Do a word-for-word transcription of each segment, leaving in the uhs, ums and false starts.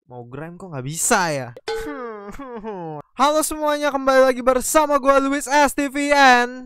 Mau grind kok nggak bisa ya. Halo semuanya, kembali lagi bersama gue Luis S T V N.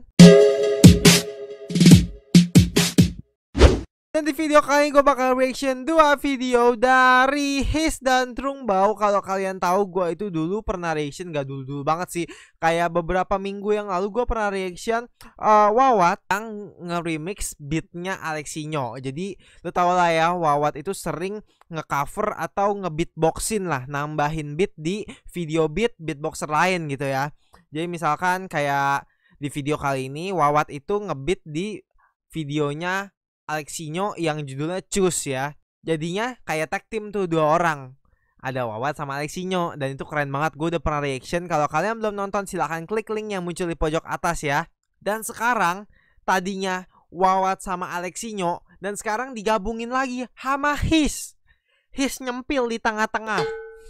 Dan di video kali ini gue bakal reaction dua video dari His dan Trungbao. Kalau kalian tahu, gue itu dulu pernah reaction, gak dulu-dulu banget sih, kayak beberapa minggu yang lalu gue pernah reaction uh, Wawat yang nge-remix beatnya Alexinho. Jadi lo tau lah ya, Wawat itu sering nge-cover atau nge-beatboxin lah, nambahin beat di video beat beatboxer lain gitu ya. Jadi misalkan kayak di video kali ini Wawat itu nge-beat di videonya Alexinho yang judulnya Choose ya. Jadinya kayak tag team tuh, dua orang, ada Wawat sama Alexinho, dan itu keren banget. Gue udah pernah reaction. Kalau kalian belum nonton, silahkan klik link yang muncul di pojok atas ya. Dan sekarang tadinya Wawat sama Alexinho, dan sekarang digabungin lagi sama His. His nyempil di tengah-tengah.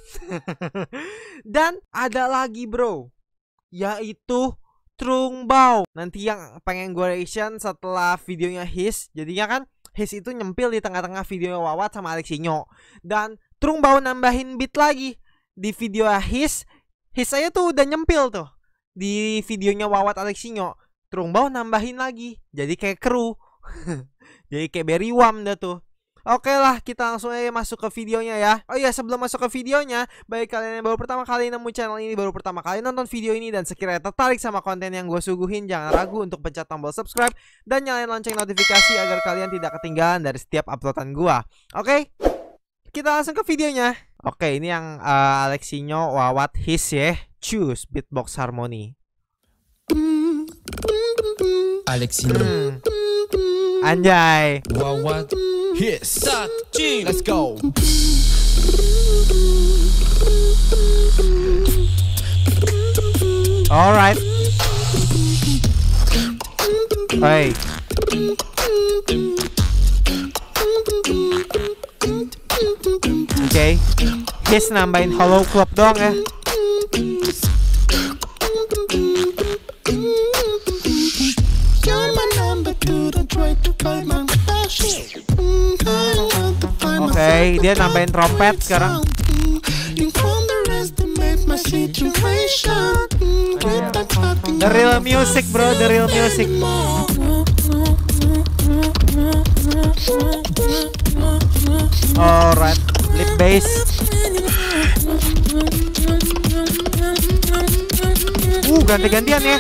Dan ada lagi bro, yaitu Trungbao. Nanti yang pengen gue reaction setelah videonya His. Jadinya kan His itu nyempil di tengah-tengah videonya Wawat sama Alexinho, dan Trungbao nambahin beat lagi di video His. His saya tuh udah nyempil tuh di videonya Wawat Alexinho. Trungbao nambahin lagi, jadi kayak kru. Jadi kayak Berrywam dah tuh. Oke lah, kita langsung aja masuk ke videonya ya. Oh iya, sebelum masuk ke videonya, bagi kalian yang baru pertama kali nemu channel ini, baru pertama kali nonton video ini, dan sekiranya tertarik sama konten yang gue suguhin, jangan ragu untuk pencet tombol subscribe dan nyalain lonceng notifikasi agar kalian tidak ketinggalan dari setiap uploadan gue. Oke, kita langsung ke videonya. Oke, ini yang uh, Alexinho, Wawat, His ya. Choose beatbox harmony. Alexinho, hmm. Anjay, Wawat, His, let's go. Alright. Hey. Oke, okay. His nambahin hollow club doang ya. Oke, okay, dia nambahin trompet sekarang. The real music bro, the real music. Alright, lip bass. Uh, ganti-gantian ya.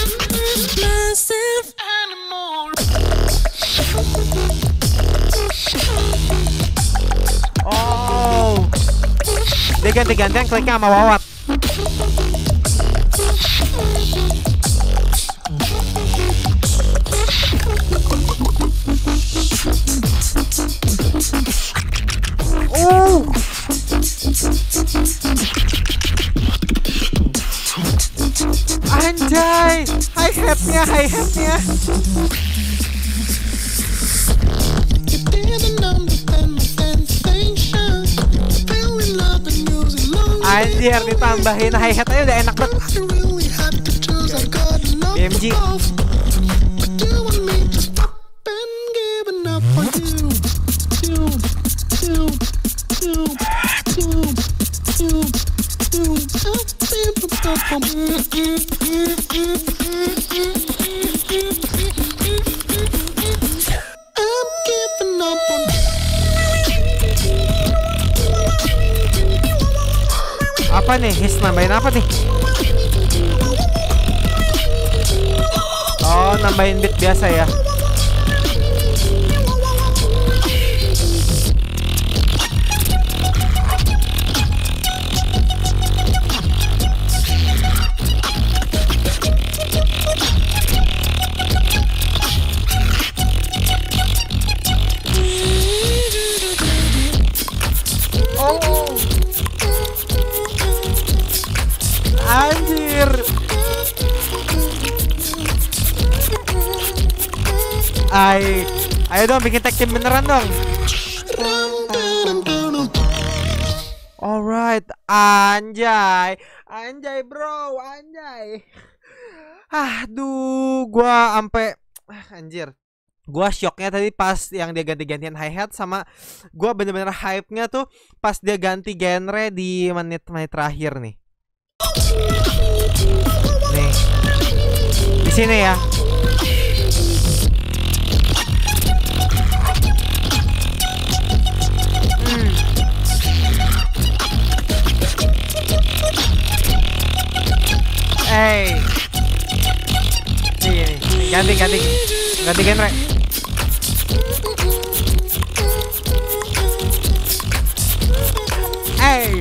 Oh, dia ganti-gantian kliknya sama Wawat. Oh, anjay, hi-hatnya, hi-hatnya. Anjir, ditambahin hi-hat aja udah enak banget. B M G. Apa nih? His nambahin apa nih? Oh, nambahin beat biasa ya. Oh, anjir. Ay, ayo dong bikin tag team beneran dong. Alright, anjay, anjay bro, anjay. Aduh, gua ampe ah, anjir. Gua shocknya tadi pas yang dia ganti-gantian hi-hat, sama gua bener-bener hype-nya tuh pas dia ganti genre di menit-menit terakhir nih. Nih. Di sini ya. Hmm. Hey. Nih, nih, ganti ganti ganti genre. Hey.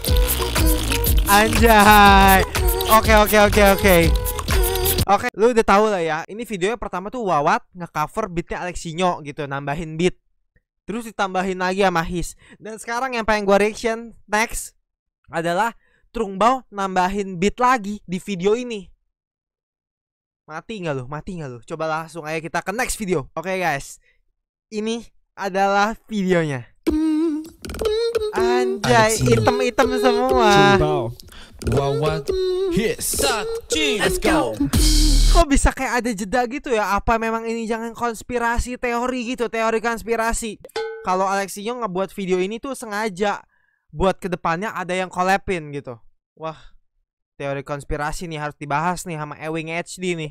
Anjay. Oke oke oke oke. Oke, lu udah tahu lah ya. Ini videonya pertama tuh Wawat nge-cover beatnya Alexinho gitu, nambahin beat. Terus ditambahin lagi sama His. Dan sekarang yang pengen gua reaction next adalah Trungbao nambahin beat lagi di video ini. Mati nggak lu? Mati nggak lu? Coba langsung aja kita ke next video. Oke guys, ini adalah videonya. Anjay, item-item semua. Trungbao, Wawat, His, Takjing, let's go. Kok bisa kayak ada jeda gitu ya? Apa memang ini jangan konspirasi teori gitu, teori konspirasi? Kalau Alexinho ngebuat video ini tuh sengaja buat kedepannya ada yang collabin gitu. Wah, teori konspirasi nih harus dibahas nih sama Ewing H D nih.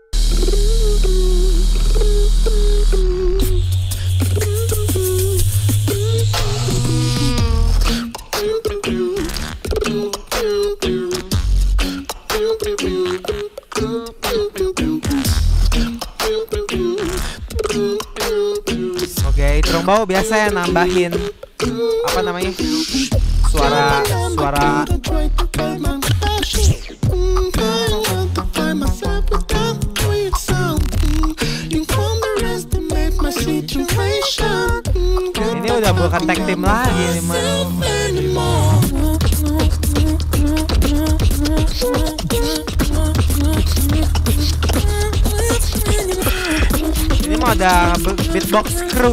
Oke, Trungbao biasa ya nambahin apa namanya? Suara suara ini udah bukan tag team lagi nih, man. Ini mau ada beatbox crew.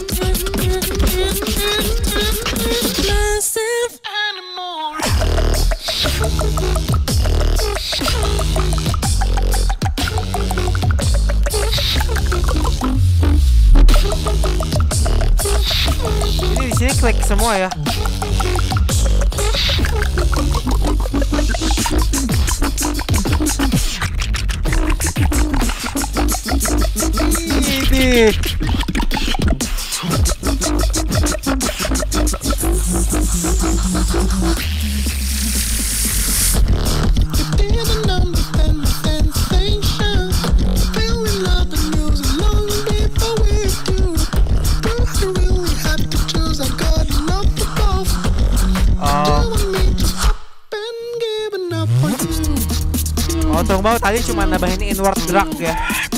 Ini di sini klik semua ya. Ini Oh, Trungbao tadi cuma nambahin inward drag ya.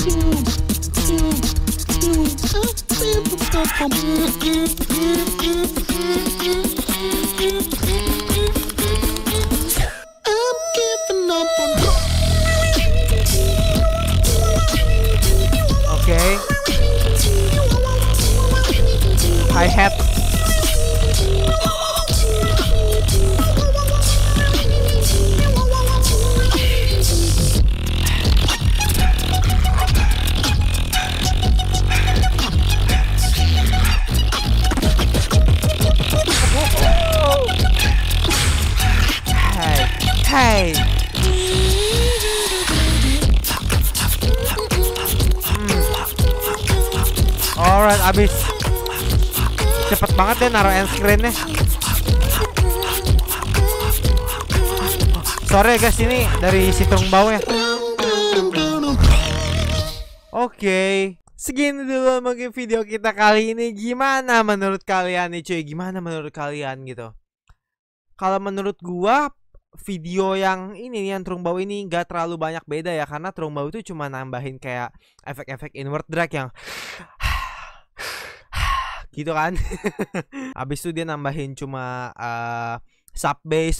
Oke. Okay. Hi-hat. Hey. Hmm. Alright, abis. Cepet banget deh naruh end screen-nya. Sorry ya guys, ini dari si Trungbao ya. Oke, okay. Segini dulu mungkin video kita kali ini. Gimana menurut kalian nih cuy? Gimana menurut kalian gitu? Kalau menurut gua video yang ini nih, yang Trungbao ini gak terlalu banyak beda ya, karena Trungbao itu cuma nambahin kayak efek-efek inward drag yang gitu kan. Abis itu dia nambahin cuma uh, sub bass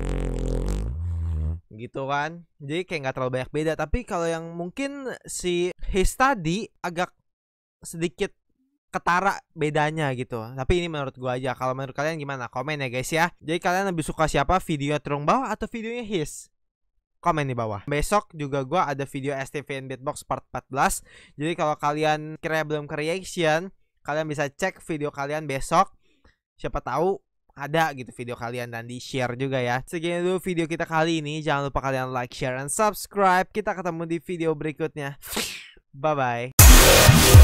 gitu kan, jadi kayak nggak terlalu banyak beda. Tapi kalau yang mungkin si His tadi agak sedikit ketara bedanya gitu. Tapi ini menurut gua aja. Kalau menurut kalian gimana? Komen ya guys ya. Jadi kalian lebih suka siapa? Videonya Trungbao atau videonya His? komen di bawah. Besok juga gue ada video S T V N Beatbox part empat belas. Jadi kalau kalian kira belum ke reaction, kalian bisa cek video kalian besok. Siapa tahu ada gitu video kalian dan di share juga ya. Segini dulu video kita kali ini. Jangan lupa kalian like, share, dan subscribe. Kita ketemu di video berikutnya. Bye bye.